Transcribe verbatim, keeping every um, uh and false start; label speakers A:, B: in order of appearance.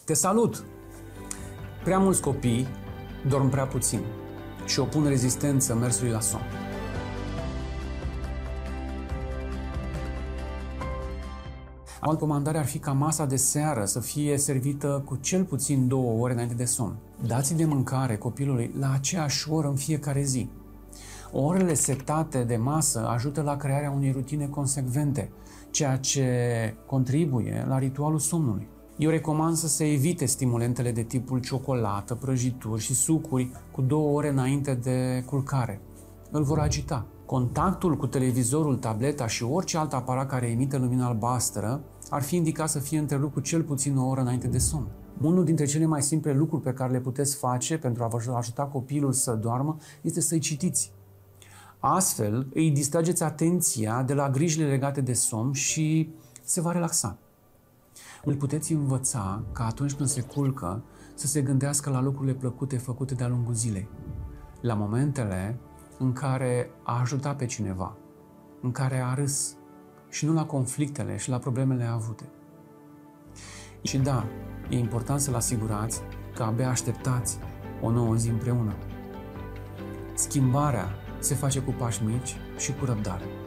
A: Te salut! Prea mulți copii dorm prea puțin și opun rezistență mersului la somn. O altă recomandare ar fi ca masa de seară să fie servită cu cel puțin două ore înainte de somn. Dați de mâncare copilului la aceeași oră în fiecare zi. Orele setate de masă ajută la crearea unei rutine consecvente, ceea ce contribuie la ritualul somnului. Eu recomand să se evite stimulentele de tipul ciocolată, prăjituri și sucuri cu două ore înainte de culcare. Îl vor agita. Contactul cu televizorul, tableta și orice alt aparat care emite lumină albastră ar fi indicat să fie întrerupt cu cel puțin o oră înainte de somn. Unul dintre cele mai simple lucruri pe care le puteți face pentru a vă ajuta copilul să doarmă este să-i citiți. Astfel îi distrageți atenția de la grijile legate de somn și se va relaxa. Îl puteți învăța ca atunci când se culcă să se gândească la lucrurile plăcute făcute de-a lungul zilei, la momentele în care a ajutat pe cineva, în care a râs și nu la conflictele și la problemele avute. Și da, e important să-l asigurați că abia așteptați o nouă zi împreună. Schimbarea se face cu pași mici și cu răbdare.